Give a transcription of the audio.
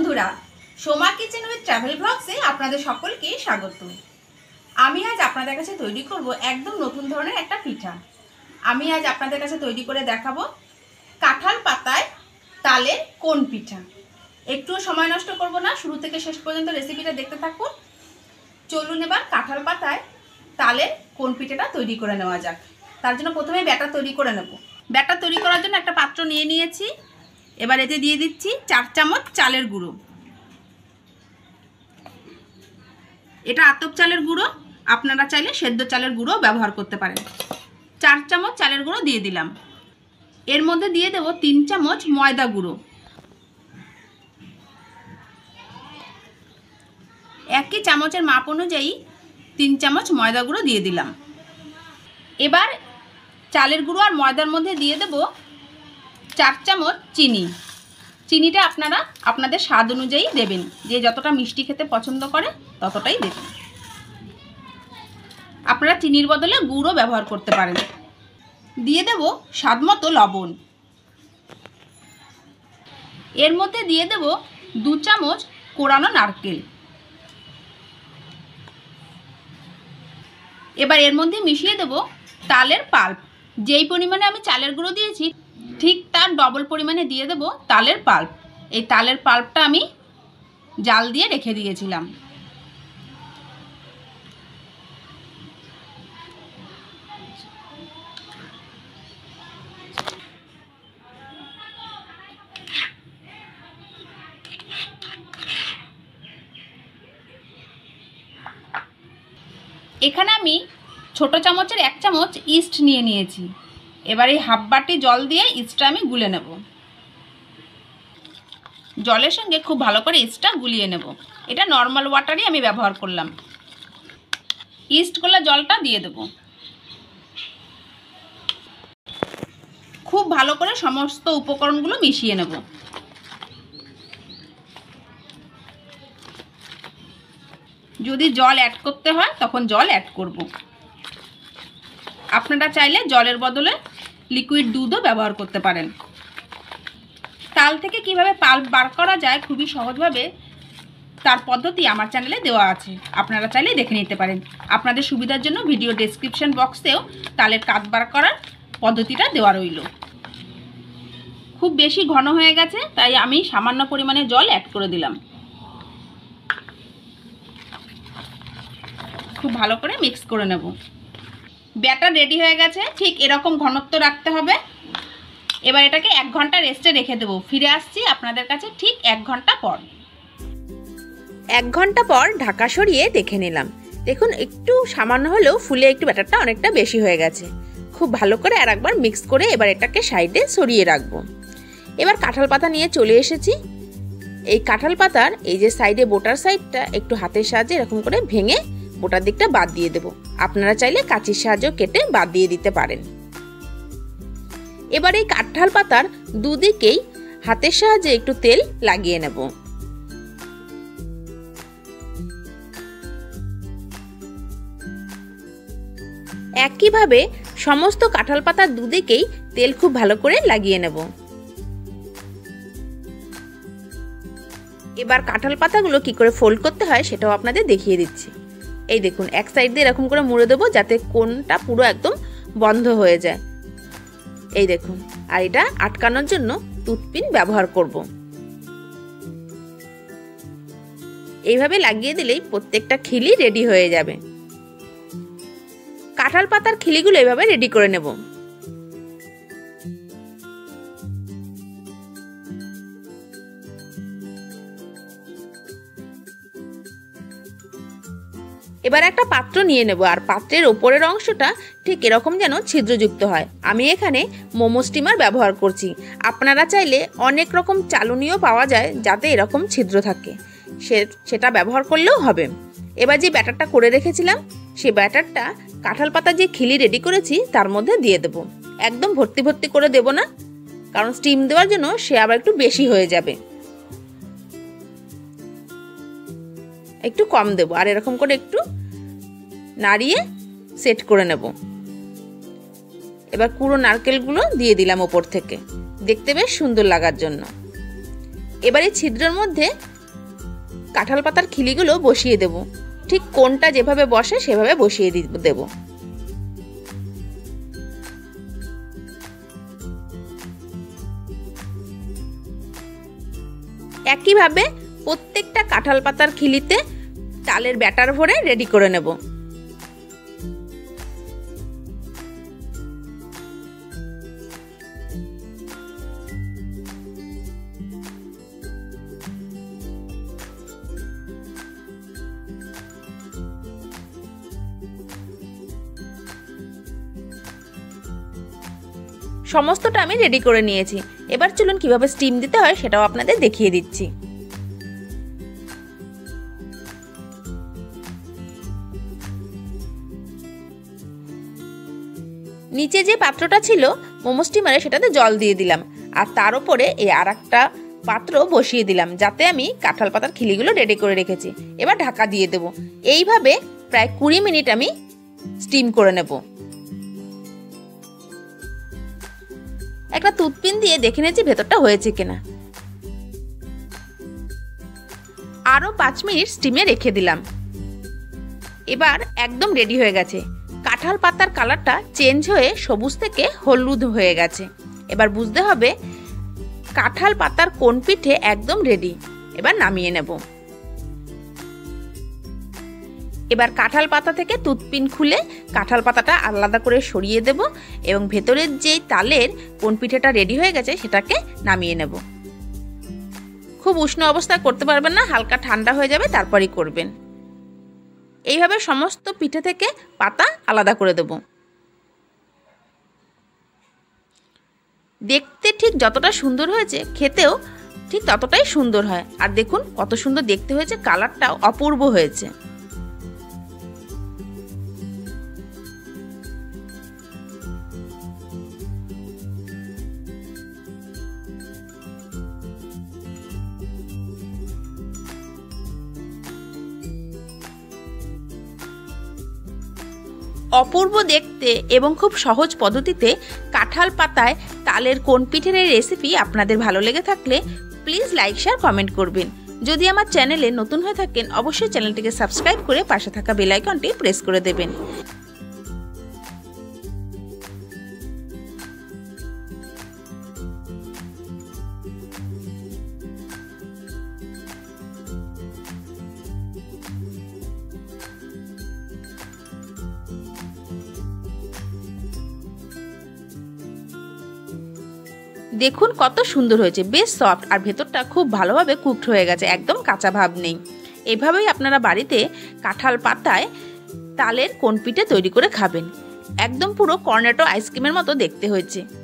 বন্ধুরা, Soma kitchen with travel ব্লগসে আপনাদের সকলকে স্বাগত। আমি আজ আপনাদের কাছে তৈরি করব একদম নতুন ধরনের একটা পিঠা। আমি আজ আপনাদের কাছে তৈরি করে দেখাবো কাঁঠাল পাতায় তালের কোন পিঠা। একটুও সময় নষ্ট করব না, শুরু থেকে শেষ পর্যন্ত রেসিপিটা দেখতে থাকুন। চলুন এবার কাঁঠাল পাতায় তালের কোন পিঠাটা তৈরি করে নেওয়া যাক। তার জন্য প্রথমে ব্যাটার তৈরি করে নেব। ব্যাটার তৈরি করার জন্য একটা পাত্র নিয়ে নিয়েছি। এবার এতে দিয়ে দিচ্ছি 4 চামচ চালের গুঁড়ো। এটা আতপ চালের গুঁড়ো, আপনারা চাইলে সেদ্ধ চালের গুঁড়ো ব্যবহার করতে পারেন। 4 চামচ চালের গুঁড়ো দিয়ে দিলাম। এর মধ্যে দিয়ে দেব 3 চামচ ময়দা গুঁড়ো। একই চামচের মাপ অনুযায়ী 3 চামচ ময়দা গুঁড়ো দিয়ে দিলাম। এবার চালের গুঁড়ো আর ময়দার মধ্যে দিয়ে দেব 4 চামচ চিনি। চিনিটা আপনারা আপনাদের স্বাদ অনুযায়ী দেবেন, যে যতটা মিষ্টি খেতে পছন্দ করে ততটাই দেবেন। আপনারা চিনির বদলে গুড়ও ব্যবহার করতে পারেন। দিয়ে দেব স্বাদ মতো লবণ। এর মধ্যে দিয়ে দেব 2 চামচ কোরানো নারকেল। এবার এর মধ্যে মিশিয়ে দেব তালের পাল্প। যেই পরিমাণে আমি চালের গুঁড়ো দিয়েছি ঠিক তার ডবল পরিমাণে দিয়ে দেব তালের পাল্প। এই তালের পাল্পটা আমি জাল দিয়ে রেখে দিয়েছিলাম। এখানে আমি ছোট চামচের 1 চামচ ইস্ট নিয়ে নিয়েছি। এবার এই হাফ বাটি জল দিয়ে ইস্টটা আমি গুলে নেব। জলের সঙ্গে খুব ভালো করে ইস্টটা গুলিয়ে নেব। এটা নর্মাল ওয়াটারই আমি ব্যবহার করলাম। ইস্ট গোলা জলটা দিয়ে দেব। খুব ভালো করে সমস্ত উপকরণগুলো মিশিয়ে নেব। যদি জল অ্যাড করতে হয় তখন জল অ্যাড করব। আপনারা চাইলে জলের বদলে লিকুইড দুধও ব্যবহার করতে পারেন। তাল থেকে কিভাবে পাল্প বার করা যায় খুবই সহজভাবে তার পদ্ধতি আমার চ্যানেলে দেওয়া আছে, আপনারা চাইলে দেখে নিতে পারেন। আপনাদের সুবিধার জন্য ভিডিও ডেসক্রিপশন বক্সেও তালের কাঠ বার করার পদ্ধতিটা দেওয়া রইল। খুব বেশি ঘন হয়ে গেছে, তাই আমি সামান্য পরিমাণে জল অ্যাড করে দিলাম। খুব ভালো করে মিক্স করে নেব। ব্যাটার রেডি হয়ে গেছে। ঠিক এরকম ঘনত্ব রাখতে হবে। এবার এটাকে 1 ঘন্টা রেস্টে রেখে দেবো। ফিরে আসছি আপনাদের কাছে ঠিক 1 ঘন্টা পর। 1 ঘন্টা পর ঢাকা সরিয়ে দেখে নিলাম। দেখুন একটু সামান্য হলেও ফুলে একটু ব্যাটারটা অনেকটা বেশি হয়ে গেছে। খুব ভালো করে আর একবার মিক্স করে এবার এটাকে সাইডে সরিয়ে রাখবো। এবার কাঁঠাল পাতা নিয়ে চলে এসেছি। এই কাঁঠাল পাতার এই যে সাইডে বোটার সাইডটা একটু হাতের সাহায্যে এরকম করে ভেঙে বোটার দিকটা বাদ দিয়ে দেব। আপনারা চাইলে কাঁচির সাহায্যে কেটে বাদ দিয়ে দিতে পারেন। এবার এই কাঁঠাল পাতার দুদিকেই হাতের সাহায্যে একটু তেল লাগিয়ে নেব। একইভাবে সমস্ত কাঁঠাল পাতার দুদিকেই তেল খুব ভালো করে লাগিয়ে নেব। এবার কাঁঠাল পাতাগুলো কি করে ফোল্ড করতে হয় সেটাও আপনাদের দেখিয়ে দিচ্ছি। এই দেখুন, এক সাইড দিয়ে এরকম করে মুড়ে দেবো যাতে কোণটা পুরো একদম বন্ধ হয়ে যায়। এই দেখুন, আর এটা আটকানোর জন্য টুথপিন ব্যবহার করব। এইভাবে লাগিয়ে দিলেই প্রত্যেকটা খিলি রেডি হয়ে যাবে। কাঁঠাল পাতার খিলিগুলো এইভাবে রেডি করে নেব। এবার একটা পাত্র নিয়ে নেব, আর পাত্রের ওপরের অংশটা ঠিক এরকম যেন ছিদ্রযুক্ত হয়। আমি এখানে মোমো স্টিমার ব্যবহার করছি। আপনারা চাইলে অনেক রকম চালুনিও পাওয়া যায় যাতে এরকম ছিদ্র থাকে, সেটা ব্যবহার করলেও হবে। এবার যে ব্যাটারটা করে রেখেছিলাম সেই ব্যাটারটা কাঁঠাল পাতা যে খিলি রেডি করেছি তার মধ্যে দিয়ে দেব। একদম ভর্তি ভর্তি করে দেব না, কারণ স্টিম দেওয়ার জন্য সে আবার একটু বেশি হয়ে যাবে। একটু কম দেব, আর এরকম করে একটু নাড়িয়ে সেট করে নেব। এবার পুরো নারকেলগুলো দিয়ে দিলাম ওপর থেকে, দেখতে বেশ সুন্দর লাগার জন্য। এবার এই ছিদ্রের মধ্যে কাঁঠাল পাতার খিলিগুলো বসিয়ে দেব। ঠিক কোনটা যেভাবে বসে সেভাবে বসিয়ে দেব। একইভাবে প্রত্যেকটা কাঁঠাল পাতার খিলিতে তালের ব্যাটার ভরে রেডি করে নেব। সমস্তটা আমি রেডি করে নিয়েছি। এবার চলুন কিভাবে স্টিম দিতে হয় সেটাও আপনাদের দেখিয়ে দিচ্ছি। নিচে যে পাত্রটা ছিল মোমো স্টিমারে সেটাতে জল দিয়ে দিলাম, আর তার উপরে এই আরেকটা পাত্র বসিয়ে দিলাম, যাতে আমি কাঁঠাল পাতার খিলিগুলো রেডি করে রেখেছি। এবার ঢাকা দিয়ে দেব। এইভাবে প্রায় 20 মিনিট আমি স্টিম করে নেব। একটা টুথপিন দিয়ে দেখে নিয়েছি ভেতরটা হয়েছে কিনা। আরো 5 মিনিট স্টিমে রেখে দিলাম। এবার একদম রেডি হয়ে গেছে। কাঁঠাল পাতার কালারটা চেঞ্জ হয়ে সবুজ থেকে হলুদ হয়ে গেছে। এবার বুঝতে হবে কাঁঠাল পাতার কোন পিঠে একদম রেডি। এবার নামিয়ে নেব। এবার কাঁঠাল পাতা থেকে টুথপিন খুলে কাঁঠাল পাতাটা আলাদা করে সরিয়ে দেব এবং ভেতরের যেই তালের কোন পিঠেটা রেডি হয়ে গেছে সেটাকে নামিয়ে নেব। খুব উষ্ণ অবস্থায় করতে পারবেন না, হালকা ঠান্ডা হয়ে যাবে তারপরই করবেন। এইভাবে সমস্ত পিঠে থেকে পাতা আলাদা করে দেব। দেখতে ঠিক যতটা সুন্দর হয়েছে খেতেও ঠিক ততটাই সুন্দর হয়। আর দেখুন কত সুন্দর দেখতে হয়েছে, কালারটাও অপূর্ব হয়েছে। অপূর্ব দেখতে এবং খুব সহজ পদ্ধতিতে কাঁঠাল পাতায় তালের কোন পিঠের এই রেসিপি আপনাদের ভালো লেগে থাকলে প্লিজ লাইক শেয়ার কমেন্ট করবেন। যদি আমার চ্যানেলে নতুন হয়ে থাকেন অবশ্যই চ্যানেলটিকে সাবস্ক্রাইব করে পাশে থাকা বেল আইকনটি প্রেস করে দেবেন। দেখুন কত সুন্দর হয়েছে, বেশ সফট আর ভেতরটা খুব ভালোভাবে কুকড হয়ে গেছে, একদম কাঁচা ভাব নেই। এভাবেই আপনারা বাড়িতে কাঁঠাল পাতায় তালের কোন পিঠে তৈরি করে খাবেন। একদম পুরো কর্নেটো আইসক্রিমের মতো দেখতে হয়েছে।